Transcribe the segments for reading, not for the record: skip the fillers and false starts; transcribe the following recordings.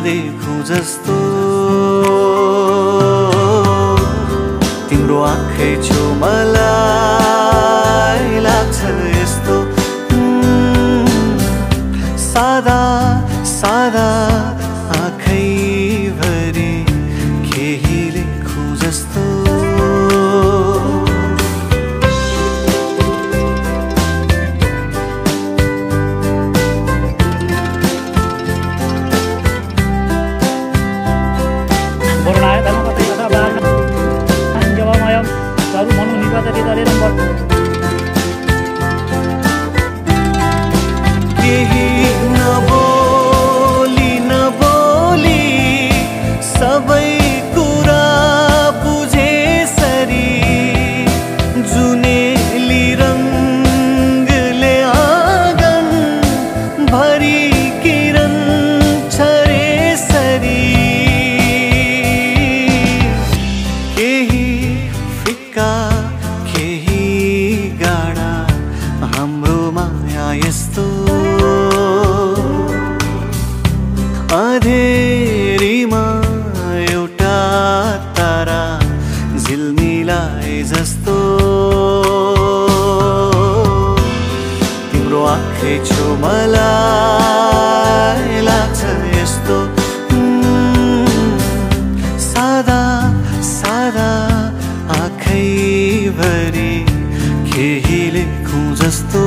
देखूं जस्तो तिम्रो आँखै छो मलाई लाग्छ यस्तो सादा सादा आँखै भरि केही लेखूं जस्तो केही नबोली नबोली सबै कुरा बुझेसरी जुनेली रङ्गले आँगन भरि किरण छरेसरी केही फिक्का केही गाडा हाम्रो माया यस्तो अँधेरीमा एउटा तारा झिलमिलाए जस्तो तिम्रो आँखै छो मलाई लाग्छ यस्तो सादा सादा आँखै भरि केही लेखूं जस्तो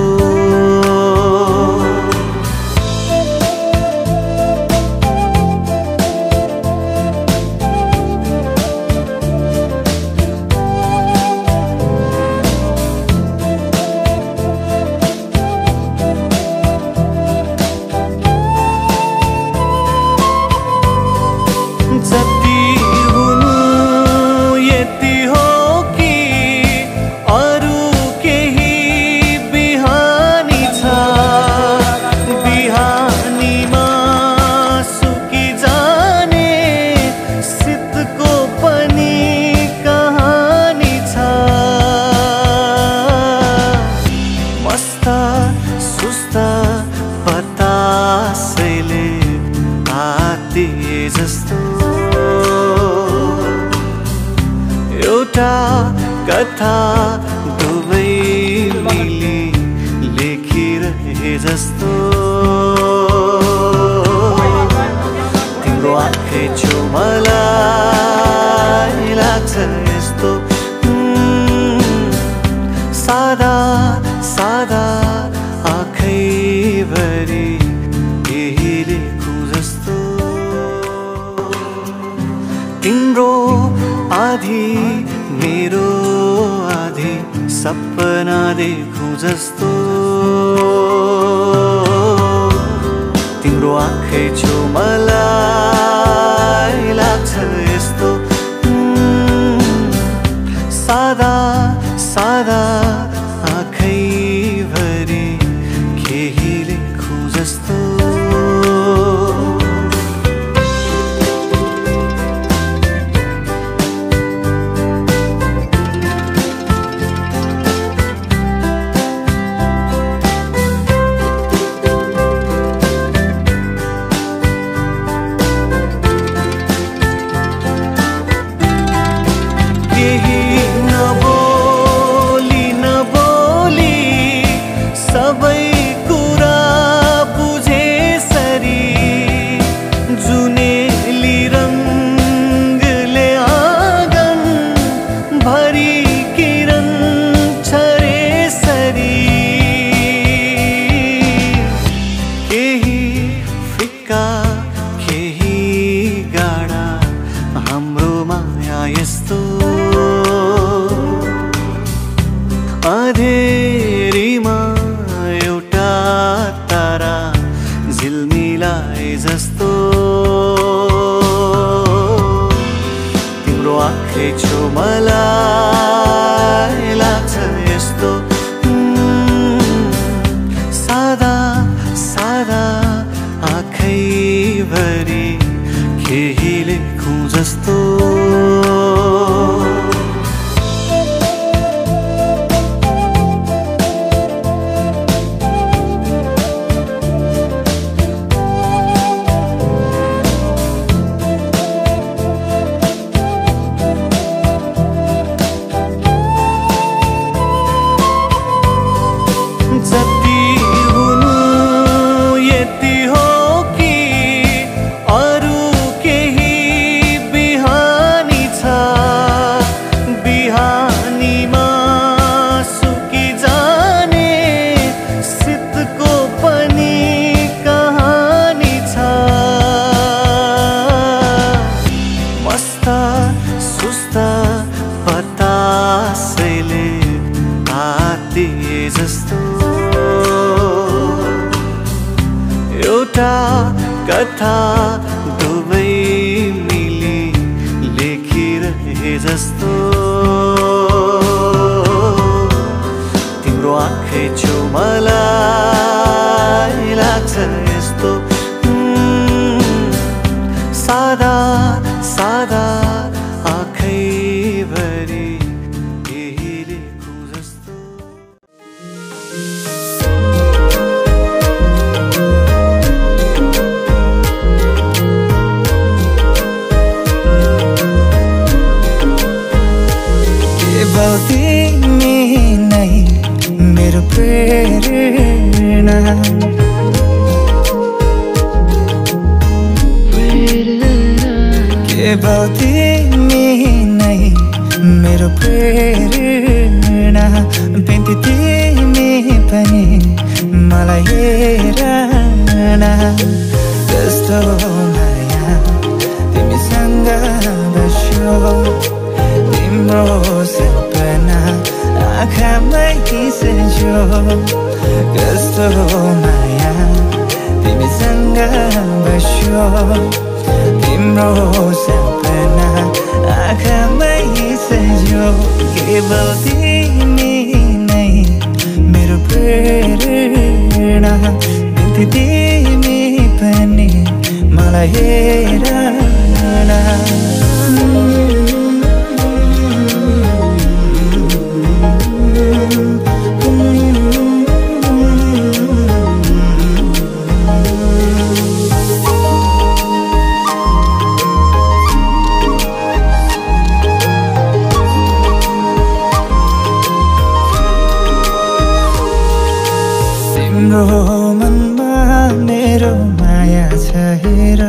जति हुनु यति हो कि अरू केही बिहानी छ बिहानीमा सुकी जाने शीतको पनि कहानी छ मस्त सुस्त बतासैले आतिए जस्तो एउटा कथा दुवै मिली लेखिरहे जस्तो तिम्रो आँखै छो मलाई लाग्छ यस्तो सादा सादा आँखै भरि केही लेखूं जस्तो तिम्रो आधी मेरो आधी सपना देखूं जस्तो तिम्रो आँखै छो मलाई लाग्छ यस्तो सादा सादा आँखै भरि केही लेखूं जस्तो केही नबोली जस्तो एउटा कथा दुवै मिली लेखिरहे जस्तो तिम्रो आँखै छेउ मलाई लाग्छ यस्तो सादा सादा आँखैभरि केही लेखु जस्तो केवल तिमी नै मेरो प्रेरणा केवल तिमी नै मेरो प्रेरणा बिन्ती तिमी पनि मलाई हेर न कस्तो माया तिमीसँग बस्यो तिम्रो सपना आँखामै सज्यो कस्तो माया तिमीसँग बस्यो तिम्रो सपना आँखामै सज्यो केवल तिमी नै मेरो प्रेरणा बिन्ती तिमी पनि मलाई हेर न तिम्रो मनमा मेरो माया छ हेर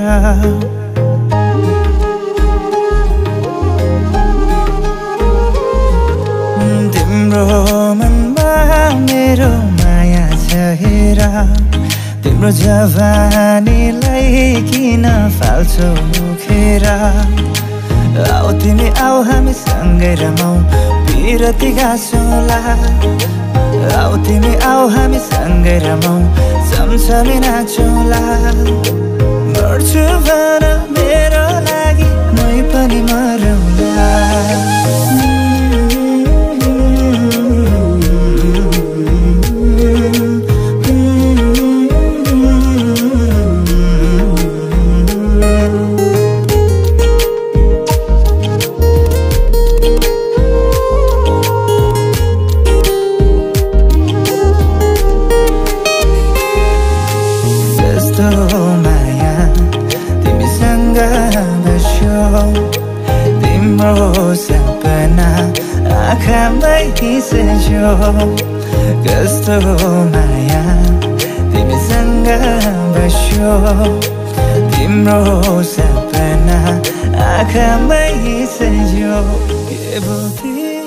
तिम्रो मनमा मेरो माया छ हेर तिम्रो जवानीलाई किन फाल्छौ मुखेर आऊ तिमी आऊ हामी सँगै रमाऊ पिरती गाँसौँला आऊ तिमी आऊ हामी सँगै रमाऊ छमछमी नाचौँला मर्छु भन मेरो लागि मै पनि मरौँला माया तिमीसँग बस्यो तिम्रो सपना आँखामै सज्यो कस्तो माया तिमीसँग बस्यो तिम्रो सपना आँखामै सज्यो केवल